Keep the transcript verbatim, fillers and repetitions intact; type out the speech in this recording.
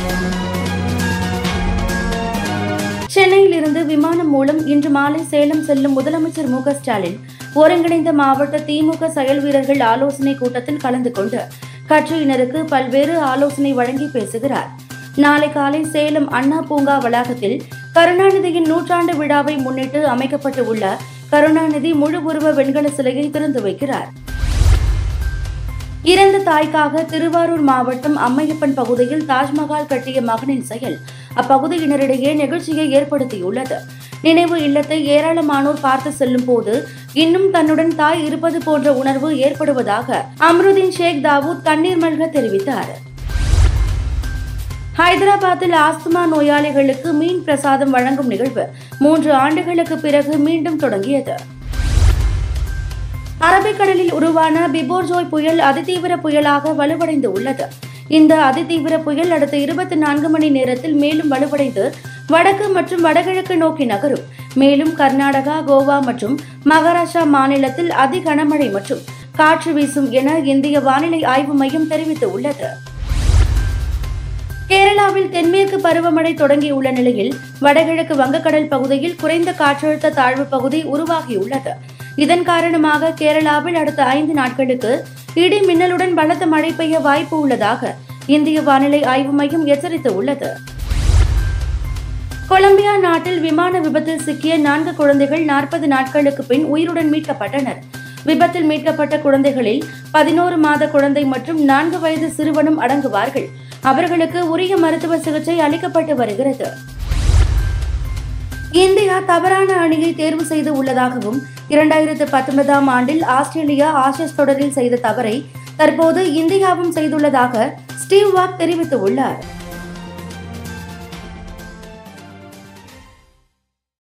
சென்னையில் இருந்து விமானம் மூலம் இன்று மாலை சேலம் செல்லும் முதலமைச்சர் மு க ஸ்டாலின் ஒருங்கிணைந்த மாவட்ட திமுக செயல் வீரர்கள் ஆலோசனை கூட்டத்தில் கலந்து கொண்டு கட்சியினருக்கு பல்வேறு ஆலோசனை வழங்கி பேசுகிறார். நாளை காலை சேலம் அண்ணா பூங்கா வளாகத்தில் கருணாநிதியின் நூற்றாண்டு விழாவை முன்னிட்டு அமைக்கப்பட்டு உள்ள கருணாநிதி முழு உருவ வெண்கல சிலையை திறந்து வைக்கிறார். இறந்த தாய்க்காக திருவாரூர் மாவட்டம் அம்மையப்பன் பகுதியில் தாஜ்மஹால் கட்டிய மகனின் செயல் அப்பகுதியினரிடையே நெகிழ்ச்சியை ஏற்படுத்தியுள்ளது. நினைவு இல்லத்தை ஏராளமானோர் பார்த்து செல்லும் போது இன்னும் தன்னுடன் தாய் இருப்பது போன்ற உணர்வு ஏற்படுவதாக அம்ருதீன் ஷேக் தாவூத் கண்ணீர் மல்க தெரிவித்தார். ஹைதராபாத்தில் ஆஸ்துமா நோயாளிகளுக்கு மீன் பிரசாதம் வழங்கும் நிகழ்வு மூன்று ஆண்டுகளுக்கு பிறகு மீண்டும் தொடங்கியது. அரபிக்கடலில் உருவான பிபோர்ஜோய் புயல் அதிதீவிர புயலாக வலுவடைந்து உள்ளது. இந்த அதிதீவிர புயல் அடுத்த இருபத்தி நான்கு மணி நேரத்தில் மேலும் வலுவடைந்து வடக்கு மற்றும் வடகிழக்கு நோக்கி நகரும். மேலும் கர்நாடகா, கோவா மற்றும் மகாராஷ்டிரா மாநிலத்தில் அதி கனமழை மற்றும் காற்று வீசும் என இந்திய வானிலை ஆய்வு மையம் தெரிவித்துள்ளது. கேரளாவில் தென்மேற்கு பருவமழை தொடங்கியுள்ள நிலையில் வடகிழக்கு வங்கக்கடல் பகுதியில் குறைந்த காற்றழுத்த தாழ்வு பகுதி உருவாகியுள்ளது. இதன் காரணமாக கேரளாவில் அடுத்த ஐந்து நாட்களுக்கு இடி மின்னலுடன் பலத்த மழை பெய்ய வாய்ப்பு உள்ளதாக இந்திய வானிலை ஆய்வு மையம் எச்சரித்துள்ளது. கொலம்பியா நாட்டில் விமான விபத்தில் சிக்கிய நான்கு குழந்தைகள் நாற்பது நாட்களுக்கு பின் உயிருடன் மீட்கப்பட்டனர். விபத்தில் மீட்கப்பட்ட குழந்தைகளில் பதினோரு மாத குழந்தை மற்றும் நான்கு வயது சிறுவனும் அடங்குவார்கள். அவர்களுக்கு உரிய மருத்துவ சிகிச்சை அளிக்கப்பட்டு வருகிறது. இந்தியா தவறான அணியை தேர்வு செய்து உள்ளதாகவும் இரண்டாயிரத்து பத்தொன்பதாம் ஆண்டில் ஆஸ்திரேலியா ஆஷஸ் தொடரில் செய்த தவறை தற்போது இந்தியாவும் செய்துள்ளதாக ஸ்டீவ் வாக் தெரிவித்துள்ளார்.